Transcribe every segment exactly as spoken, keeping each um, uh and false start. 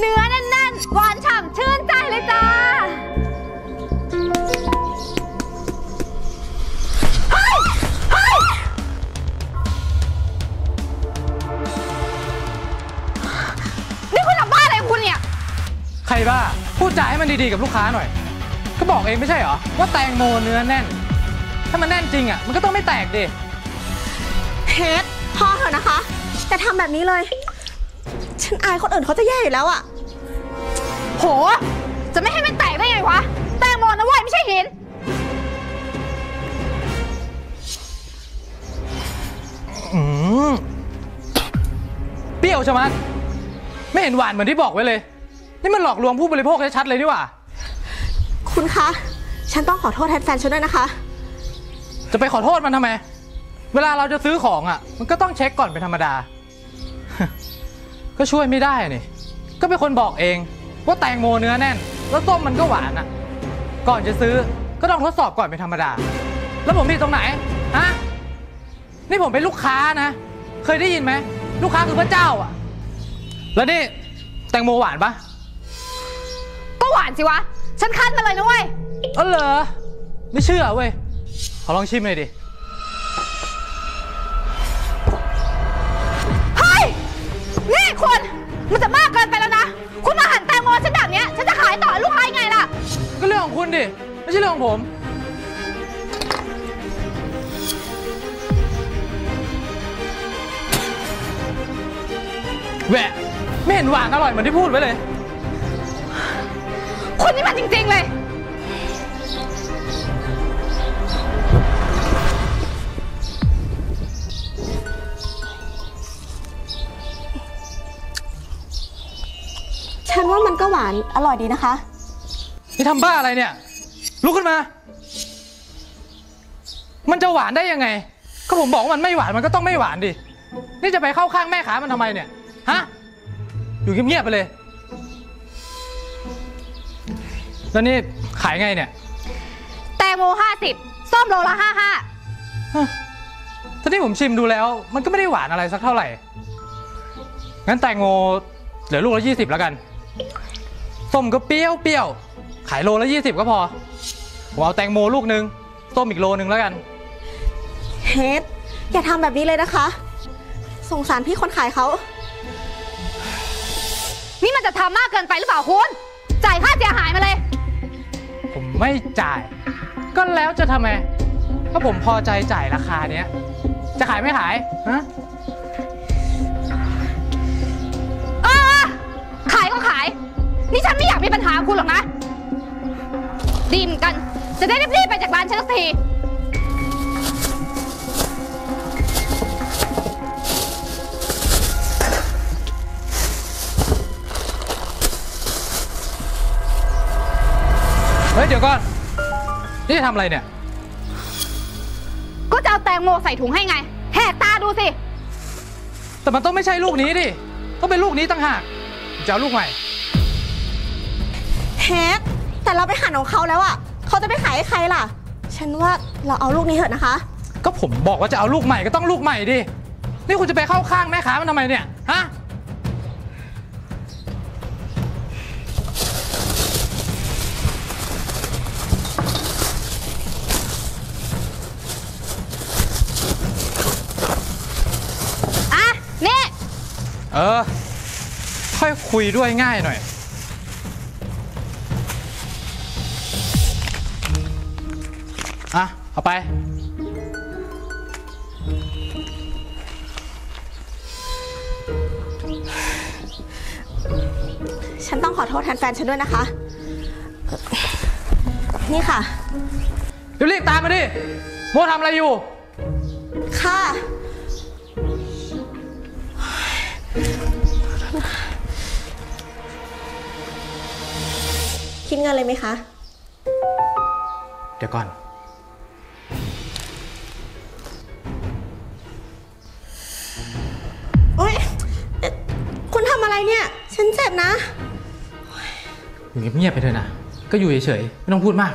เนื้อแน่นๆหวานฉ่ำชื่นใจเลยจ้าเฮ้ยเฮ้ยนี่คุณทำบ้าอะไรของคุณเนี่ยใครบ้าพูดจาให้มันดีๆกับลูกค้าหน่อยก็บอกเองไม่ใช่เหรอว่าแตงโมเนื้อแน่นถ้ามันแน่นจริงอ่ะมันก็ต้องไม่แตกดิเฮดพอเถอะนะคะแต่ทำแบบนี้เลยฉันอายคนอื่นเขาจะแย่อยู่แล้วอะโหจะไม่ให้มันแตกได้ไงวะแตงโมนะเว้ยไม่ใช่หินอืมเปรี้ยวใช่ไหมไม่เห็นหวานเหมือนที่บอกไว้เลยนี่มันหลอกลวงผู้บริโภคชัดๆเลยนี่หว่าคุณคะฉันต้องขอโทษแทนแฟนฉันด้วยนะคะจะไปขอโทษมันทำไมเวลาเราจะซื้อของอ่ะมันก็ต้องเช็คก่อนเป็นธรรมดา ก็ช่วยไม่ได้นี่ก็เป็นคนบอกเองว่าแตงโมเนื้อแน่นแล้วส้มมันก็หวานอ่ะก่อนจะซื้อก็ต้องทดสอบก่อนเป็นธรรมดาแล้วผมผิดตรงไหนฮะนี่ผมเป็นลูกค้านะเคยได้ยินไหมลูกค้าคือพระเจ้าอ่ะแล้วนี่แตงโมหวานปะก็หวานสิวะฉันคั้นมาเลยนะเว้ยเออเหรอไม่เชื่อเว้ยขอลองชิมหน่อยดิเฮ้ยนี่คุณมันจะมากเกินไปแล้วนะคุณมาหั่นแตงโมฉันแบบนี้ฉันจะขายต่อลูกค้ายังไงล่ะก็เรื่องของคุณดิไม่ใช่เรื่องของผมแหวะไม่เห็นหวานอร่อยเหมือนที่พูดไว้เลยคุณนี่มันจริงๆเลยฉันว่ามันก็หวานอร่อยดีนะคะนี่ทำบ้าอะไรเนี่ยลุกขึ้นมามันจะหวานได้ยังไงก็ผมบอกว่ามันไม่หวานมันก็ต้องไม่หวานดินี่จะไปเข้าข้างแม่ค้ามันทำไมเนี่ยฮะอยู่เงียบๆไปเลยแล้วนี่ขายไงเนี่ยแตงโมห้าสิบส้มโลละห้าห้าถ้าที่ผมชิมดูแล้วมันก็ไม่ได้หวานอะไรสักเท่าไหร่งั้นแตงโมเหลือลูกละยี่สิบแล้วกันส้มก็เปรี้ยวเปรี้ยวขายโลละยี่สิบก็พอผมเอาแตงโมลูกนึงส้มอีกโลนึงแล้วกันเฮดอย่าทำแบบนี้เลยนะคะสงสารพี่คนขายเขานี่มันจะทำมากเกินไปหรือเปล่าคุณจ่ายค่าเสียหายมาเลยผมไม่จ่ายก็แล้วจะทำไมถ้าผมพอใจจ่ายราคาเนี้ยจะขายไม่ขายฮะเออขายก็ขายนี่ฉันไม่อยากมีปัญหาคุณหรอกนะดีเหมือนกันจะได้รีบๆไปจากร้านฉันสักทีเฮ้ยเดี๋ยวก่อนนี่จะทำอะไรเนี่ยก็จะเอาแตงโมใส่ถุงให้ไงแหกตาดูสิแต่มันต้องไม่ใช่ลูกนี้ดิต้องเป็นลูกนี้ต่างหากจะเอาลูกใหม่เฮดแต่เราไปหั่นของเขาแล้วอ่ะเขาจะไปขายให้ใครล่ะฉันว่าเราเอาลูกนี้เถอะนะคะก็ผมบอกว่าจะเอาลูกใหม่ก็ต้องลูกใหม่ดินี่คุณจะไปเข้าข้างแม่ค้ามันทำไมเนี่ยฮะเออค่อยคุยด้วยง่ายหน่อยอ่ะเอาไปฉันต้องขอโทษแทนแฟนฉันด้วยนะคะนี่ค่ะรีบๆตามมาดิโมทำอะไรอยู่ค่ะคิดเงินเลยไหมคะเดี๋ยวก่อนโอ๊ยคุณทำอะไรเนี่ยฉันเจ็บนะอยู่เงียบๆไปเถอะนะก็อยู่เฉยๆไม่ต้องพูดมาก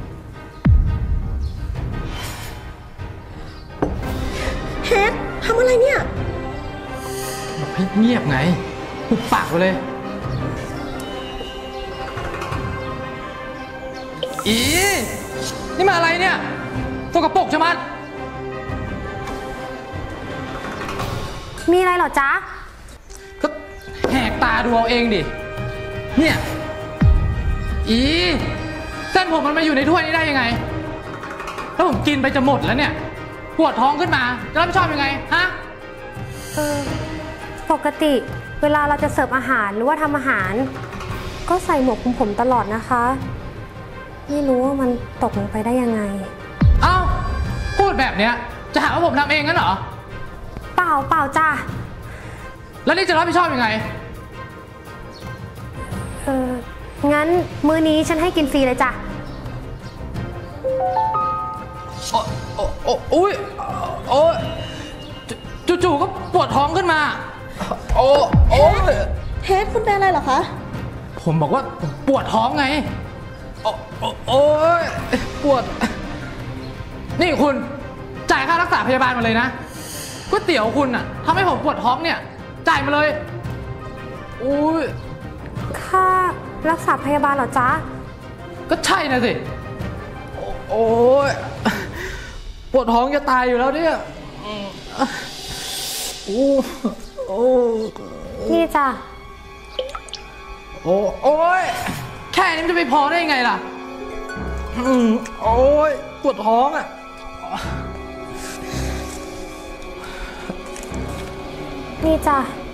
เฮดทำอะไรเนี่ยบอกให้เงียบไงหุบปากไปเลยอีนี่มาอะไรเนี่ยสกปรกชะมัดมีอะไรเหรอจ๊ะก็แหกตาดูเอาเองดิ เนี่ย อีเส้นผมมันมาอยู่ในถ้วยนี้ได้ยังไงถ้าผมกินไปจะหมดแล้วเนี่ย ปวดท้องขึ้นมา จะรับผิดชอบยังไง ฮะเออปกติเวลาเราจะเสิร์ฟอาหารหรือว่าทำอาหาร ก็ใส่หมวกคลุมผมตลอดนะคะ ไม่รู้ว่ามันตกลงไปได้ยังไงเอ้า พูดแบบเนี้ย จะหาว่าผมทำเองงั้นเหรอเปล่าเปล่าจ้ะแล้วนี่จะรับผิดชอบยังไงเอองั้นมื้อนี้ฉันให้กินฟรีเลยจ้ะโอ้โอ้โอ้อุ้ยโอ้ยจู่ๆก็ปวดท้องขึ้นมา โอ้โอ้ยเฮดคุณเป็นอะไรเหรอคะผมบอกว่าปวดท้องไง โอ้โอ้โอ้ยปวด นี่คุณจ่ายค่ารักษาพยาบาลมาเลยนะก๋วยเตี๋ยวคุณน่ะทำให้ผมปวดท้องเนี่ย จ่ายมาเลยอุ้ยค่ารักษาพยาบาลเหรอจ๊ะก็ใช่นะสิ โอ้ยปวดท้องจะตายอยู่แล้วเนี่ยโอ้โอ้นี่จ้ะโอ้โอ้ยแค่นี้มันจะไปพอได้ยังไงล่ะอืมโอ้ยปวดท้องอ่ะนี่จ้ะ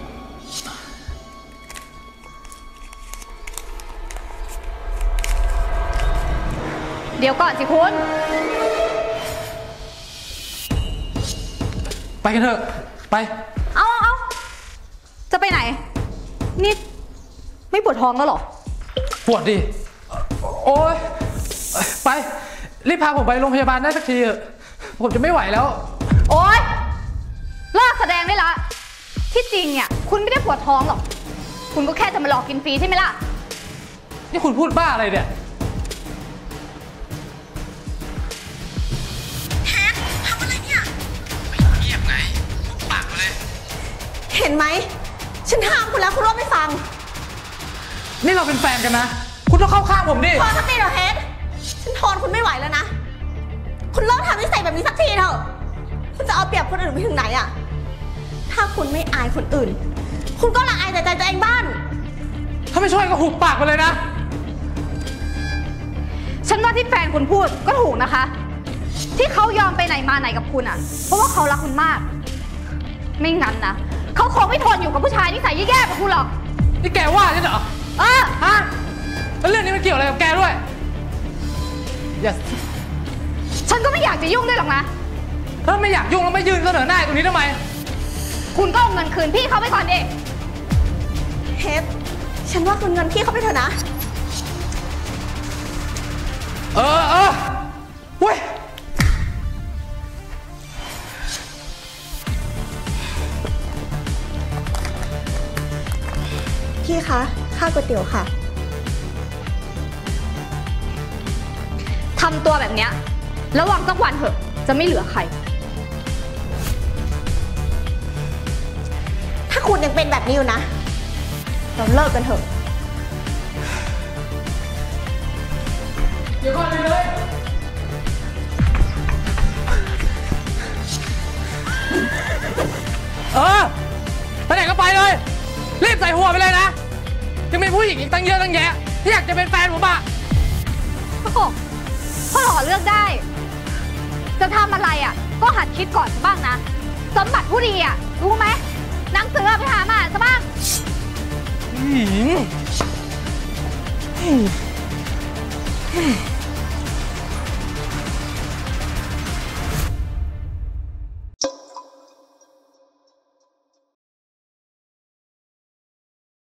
เดี๋ยวก่อนสิคุณไปกันเถอะ ไปเอาเอาเอาจะไปไหน นี่ไม่ปวดท้องแล้วเหรอปวดดิ โอ้ยไป รีบพาผมไปโรงพยาบาลได้สักทีเถอะผมจะไม่ไหวแล้วโอ๊ยเลิกแสดงได้ละ ที่จริงเนี่ยคุณไม่ได้ปวดท้องหรอก คุณก็แค่จะมาหลอกกินฟรีใช่ไหมล่ะนี่คุณพูดบ้าอะไรเนี่ยทำอะไรเนี่ยเงียบไงปากเลยเห็นไหม ฉันห้ามคุณแล้วคุณก็ไม่ฟังนี่เราเป็นแฟนกันนะ คุณต้องเข้าข้างผมดิพอสักทีเถอะเฮดฉันทนคุณไม่ไหวแล้วนะ คุณเลิกทำนิสัยแบบนี้สักทีเถอะ คุณจะเอาเปรียบคนอื่นไปถึงไหนอะถ้าคุณไม่อายคนอื่น คุณก็ละอายแต่ใจตัวเองบ้างถ้าไม่ช่วยก็หุบปากไปเลยนะฉันว่าที่แฟนคุณพูดก็ถูกนะคะ ที่เขายอมไปไหนมาไหนกับคุณอ่ะ เพราะว่าเขารักคุณมาก ไม่งั้นนะเขาคงไม่ทนอยู่กับผู้ชายนิสัยแย่ๆแบบคุณหรอกนี่แกว่าใช่เหรอเออฮะ แล้วเรื่องนี้มันเกี่ยวอะไรกับแกด้วย อย่าฉันก็ไม่อยากจะยุ่งด้วยหรอกนะถ้าไม่อยากยุ่งแล้วไม่ยืนเสนอหน้าตรงนี้ทำไมคุณก็เอาเงินคืนพี่เขาไปก่อนดิเฮดฉันว่าคืนเงินพี่เขาไปเถอะนะเออเออเว้ยพี่คะ ค่าก๋วยเตี๋ยวค่ะทำตัวแบบเนี้ยระวังสักวันเถอะ จะไม่เหลือใครถ้าคุณยังเป็นแบบนี้อยู่นะ เราเลิกกันเถอะเดี๋ยวก่อนเลยเออไปไหนก็ไปเลย รีบใส่หัวไปเลยนะยังมีผู้หญิงอีกตั้งเยอะตั้งแยะที่อยากจะเป็นแฟนผมอะโอ้โหพ่อหล่อเลือกได้ จะทำอะไรอ่ะ ก็หัดคิดก่อนบ้างนะ สมบัติผู้ดีอ่ะ รู้ไหมหนังเสือไปหามาซะบ้างผู้หญิง